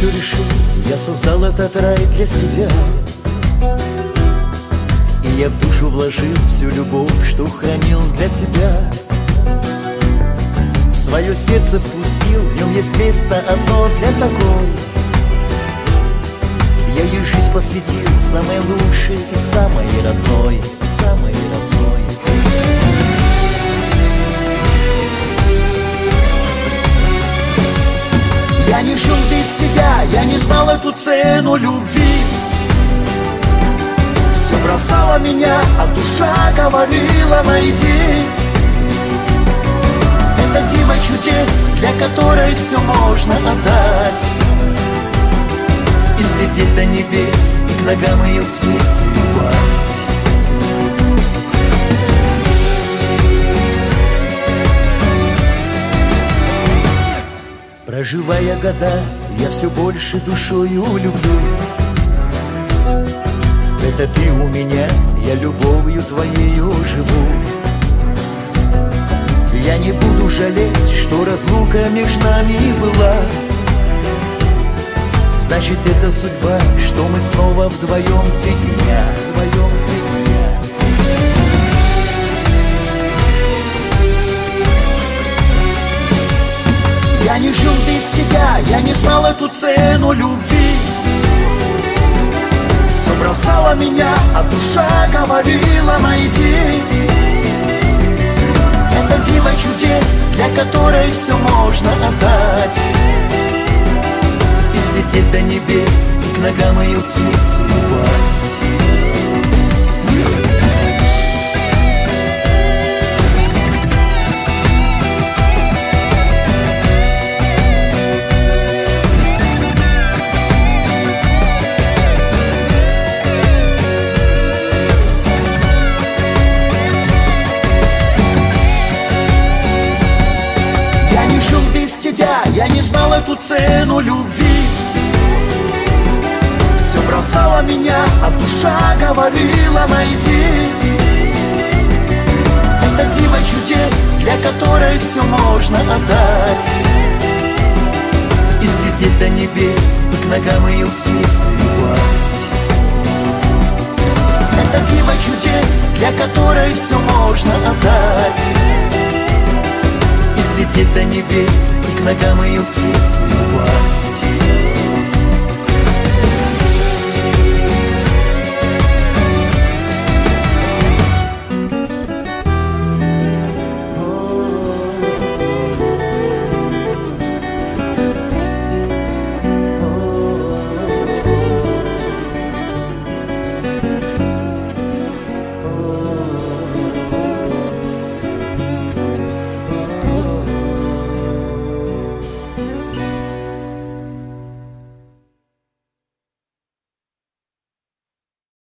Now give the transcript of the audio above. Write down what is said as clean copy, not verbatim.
все решил, я создал этот рай для себя. И я в душу вложил всю любовь, что хранил для тебя. В свое сердце впустил, в нем есть место одно для такой. Я ей жизнь посвятил, самой лучшей и самой родной, самой родной. Я не жил без тебя, я не знал эту цену любви. Все бросало меня, а душа говорила: найди. Это диво чудес, для которой все можно отдать. И взлететь до небес, и к ногам ее птиц упасть. Проживая года, я все больше душою люблю. Это ты у меня, я любовью твоею живу. Я не буду жалеть, что разлука между нами была. Значит, это судьба, что мы снова вдвоем, ты и я, вдвоем, ты и я. Я не жил без тебя, я не знал эту цену любви. Все бросало меня, а душа говорила: найди. Это диво чудес, для которой все можно отдать. И взлететь до небес, и к ногам ее птиц упасть. Я не знал эту цену любви. Все бросало меня, а душа говорила: найди. Это диво чудес, для которой все можно отдать. И взлететь до небес, и к ногам ее птиц упасть. Это диво чудес, для которой все можно отдать. Взлететь до небес, и к ногам ее птиц упасть.